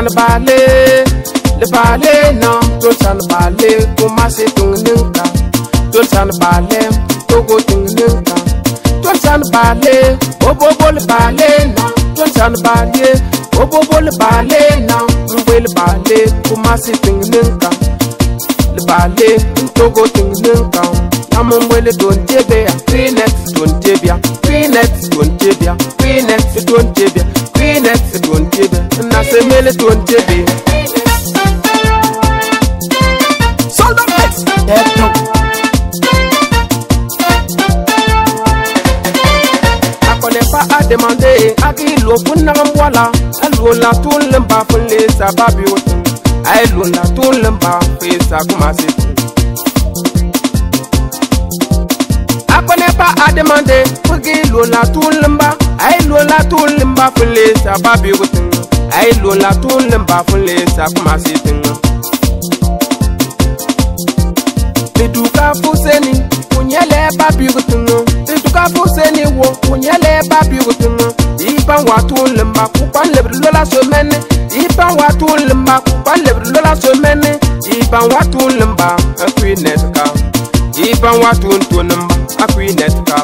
le balai non, ton san balai, commence ton ninka, ton san balai, togo ton ninka, ton san balai, bobo le balai non, ton san balai, bobo le balai non, le balai, commence ton ninka, le balai, togo ton ninka. Amon wele don tebe ya, Queenet don tebe ya, Queenet don tebe ya, Queenet don tebe ya, Queenet don tebe, na se mele don tebe. Soldat X, dead. A connaît pas à demander, à qui l'eau pour n'amboila, à l'eau la tour l'emba pour les sababios, à l'eau la tour l'emba fait ça comme c'est. Connais pas à demander pour qu'il la tour l'emba, aïe la tour l'emba pour les sababi routine, aïe la tour l'emba pour les sabmasi ting. Eduka fuseni, unyele babi routine, eduka fuseni wo, unyele babi routine. Ipan watu l'emba, coupan le la semaine, ipan watu l'emba, coupan le la semaine, ipan watu l'emba, un Queenet ka, ipan watu l'emba. A Queenet ka.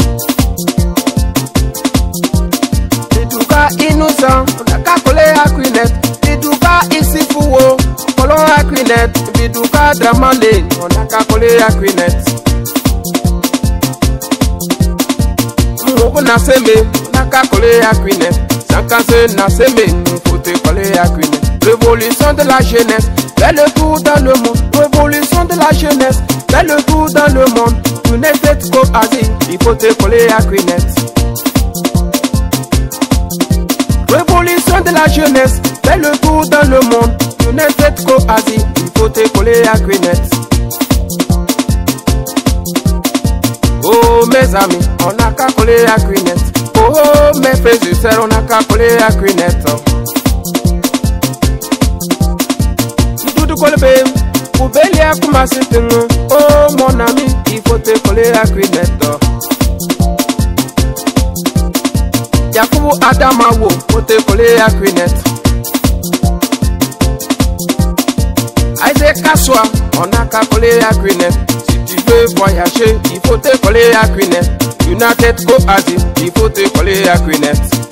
Eduka innocent, naka kole a Queenet. Eduka isi fuwo, kolo a Queenet. Eduka dramande, naka kole a Queenet. Mwoko na seme, naka kole a Queenet. Sankase na seme, foute kole a Queenet. Révolution de la jeunesse, fais le tour dans le monde. Révolution de la jeunesse, fais le tour dans le monde. Tu n'es fait qu'au Asie, il faut te coller à Queenet. Révolution de la jeunesse, fais le tour dans le monde. Tu n'es fait qu'au Asie, il faut te coller à Queenet. Oh mes amis, on n'a qu'à coller à Queenet. Oh mes frères et sœurs, on n'a qu'à coller à Queenet. Kolbe, pour bélier comme c'est un. Oh mon ami, il faut te coller à Queenet. Yakubu Adamawo, faut te coller à Queenet. Isaac Kassoua, on n'a qu'à coller à Queenet. Si tu veux voyager, il faut te coller à Queenet. United Go Asie, il faut te coller à Queenet.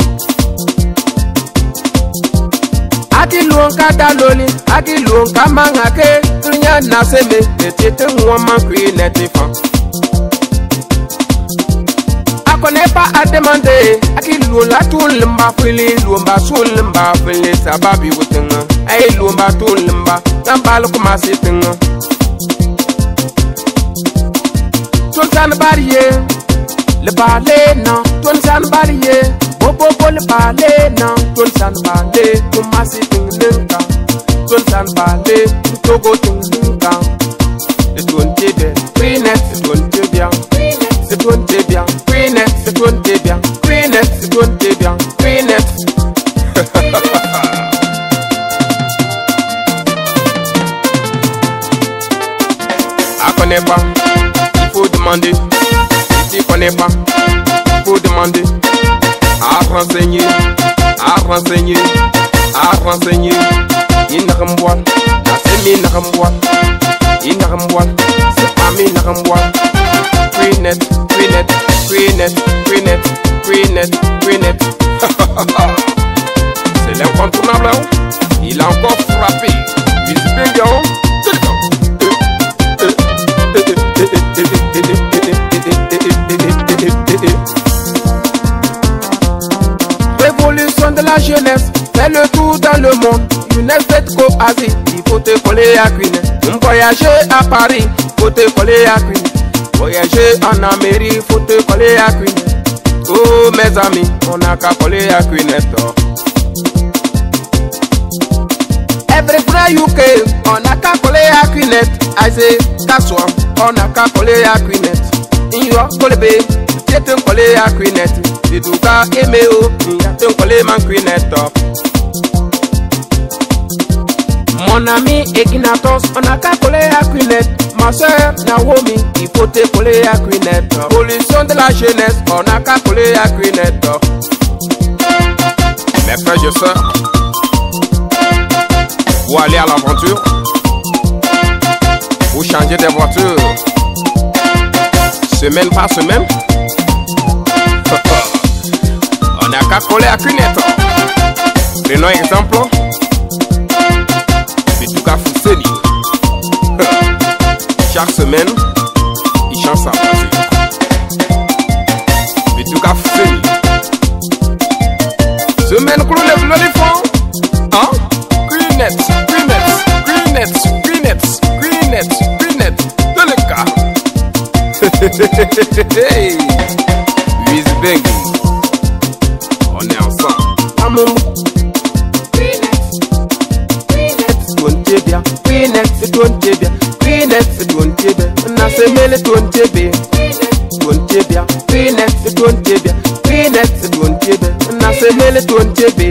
Akiluonka daloli, akiluonka mangake, tunya naseme, etete mwama Queenet fan. A connaît pas à demander, akiluon la tout l'emba fili, l'omba sous l'emba fili, sababi wutenga, ay l'omba tout l'emba, tambal kuma sitinga. Tunsan barrier, le balai non, tunsan barrier. Bobo le balai non, ton san balai, comment c'est ton ninka, ton san balai, togo ton ninka. C'est ton tébé, Queenet, c'est ton tébé, c'est ton tébé, Queenet, c'est ton tébé, Queenet, c'est ton tébé, Queenet. À connaît pas, il faut demander. Si tu connais pas, il faut demander. À renseigner, à renseigner, à renseigner. Inakamboal, na semi nakamboal, inakamboal, c'est pas mi nakamboal. Queenet, Queenet, Queenet, Queenet, Queenet, Queenet. C'est l'incontournable, hein? Il a encore frappé. Révolution de la jeunesse, fais le tour dans le monde. Tu n'es fait qu'au Asie, il faut te coller à Queenet. Voyager à Paris, faut te coller à Queenet. Voyager en Amérique, faut te coller à Queenet. Oh mes amis, on n'a qu'à coller à Queenet. Everywhere UK, on n'a qu'à coller à Queenet. Isaac Kassoua, on n'a qu'à coller à Queenet. In your Kolbe, c'est un collé à Queenet. C'est tout cas Emeo, il y a un collé man Queenet. Mon ami Eginatos, on n'a qu'à coller à Queenet. Ma soeur Naomi, il faut te coller à Queenet. Révolution de la jeunesse, on n'a qu'à coller à Queenet. Mes frères et sœurs, Vous allez à l'aventure. Vous changez des voitures. Semaine par semaine. On n'a qu'à coller à cunette. Prenons exemple. Bituka Fousseni. Chaque semaine, il change sa voiture. Bituka Fousseni. Semaine que lève l'éléphant. Hein? Greenet, de le cas. Louise Bengi. On est ensemble. Amour. Greenet, c'est ton tébia. Greenet, c'est ton tébia. On a semé le ton tébia. Ton tébia. Greenet, c'est ton tébia. Greenet, c'est ton tébia. On a semé le ton tébia.